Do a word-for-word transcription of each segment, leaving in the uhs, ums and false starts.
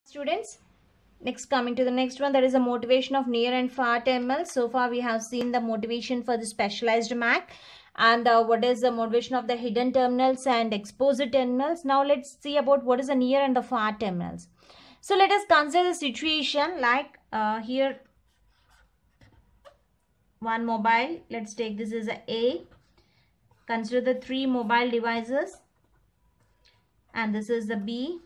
Students, next coming to the next one, that is a motivation of near and far terminals. So far we have seen the motivation for the specialized M A C and uh, what is the motivation of the hidden terminals and exposed terminals. Now let's see about what is the near and the far terminals. So let us consider the situation like uh, here one mobile. Let's take this as a A. Consider the three mobile devices and this is the B.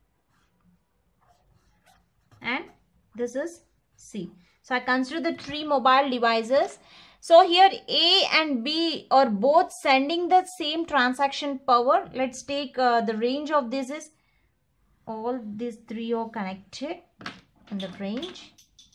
And this is C. So I consider the three mobile devices. So here A and B are both sending the same transaction power. Let's take uh, the range of this is all these three are connected in the range.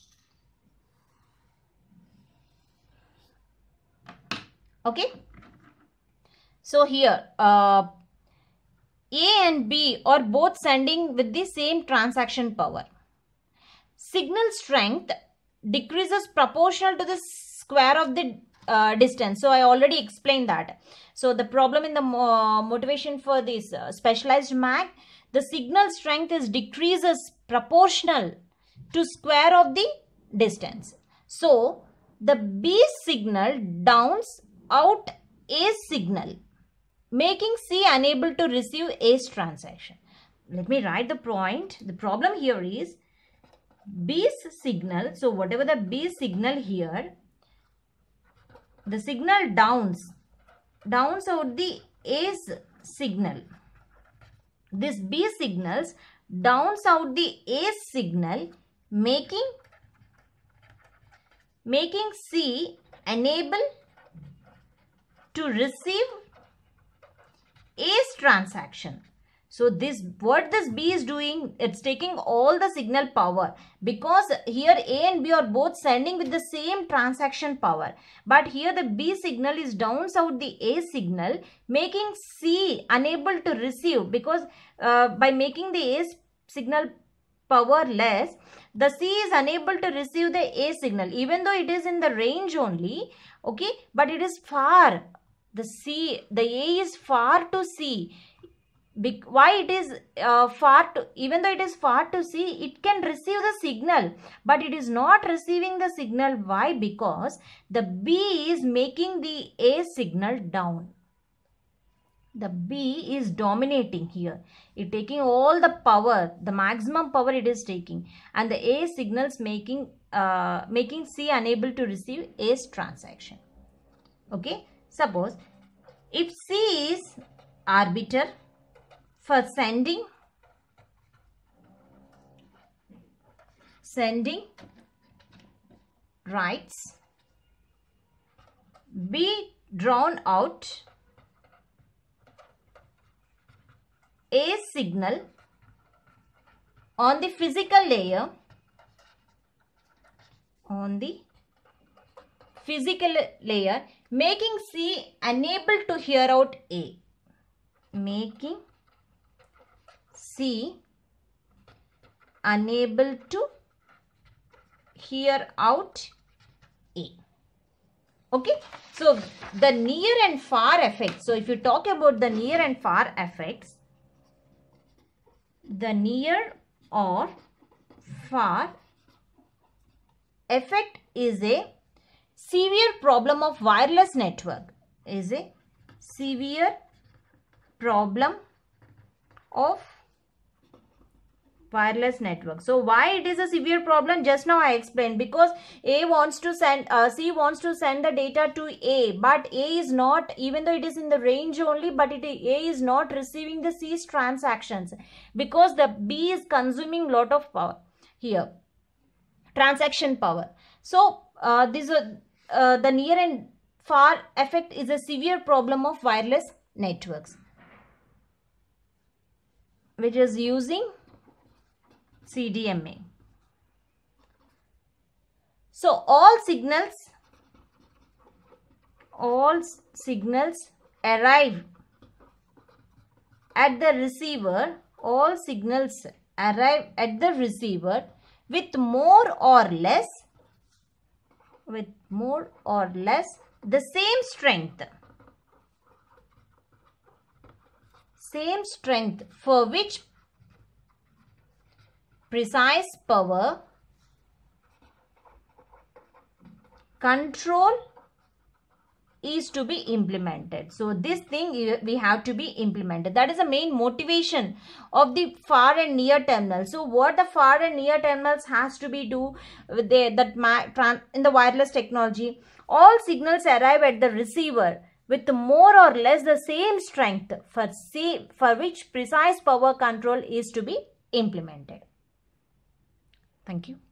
Okay. So here uh, A and B are both sending with the same transaction power. Signal strength decreases proportional to the square of the uh, distance. So I already explained that. So the problem in the uh, motivation for this uh, specialized M A C, the signal strength is decreases proportional to square of the distance. So the B signal downs out A signal, making C unable to receive A's transaction. Let me write the point. The problem here is B's signal, so whatever the B signal here, the signal downs, downs out the A's signal. This B signals downs out the A's signal, making, making C unable to receive A's transaction. So this, what this B is doing, it's taking all the signal power because here A and B are both sending with the same transaction power. But here the B signal is downs out the A signal, making C unable to receive because uh, by making the A signal power less, the C is unable to receive the A signal even though it is in the range only, okay, but it is far. The C, the A is far to C. Be why it is uh, far to, even though it is far to see, it can receive the signal, but it is not receiving the signal. Why? Because the B is making the A signal down. The B is dominating here. It taking all the power, the maximum power it is taking, and the A signals making uh, making C unable to receive A's transaction. Okay. Suppose if C is arbiter for sending, sending writes, B drawn out A signal on the physical layer, on the physical layer, making C unable to hear out A, making C unable to hear out A. Okay. So the near and far effects. So if you talk about the near and far effects, the near or far effect is a severe problem of wireless network. Is a severe problem of wireless network. So why it is a severe problem? Just now I explained, because A wants to send, uh, C wants to send the data to A, but A is not, even though it is in the range only, but it, A is not receiving the C's transactions because the B is consuming lot of power here, transaction power. So uh, this uh, uh, the near and far effect is a severe problem of wireless networks, which is using C D M A. So all signals, all signals arrive at the receiver, all signals arrive at the receiver with more or less, with more or less the same strength, same strength for which precise power control is to be implemented. So this thing we have to be implemented. That is the main motivation of the far and near terminal. So what the far and near terminals has to be do with the, that in the wireless technology, all signals arrive at the receiver with more or less the same strength for, see, for which precise power control is to be implemented. Thank you.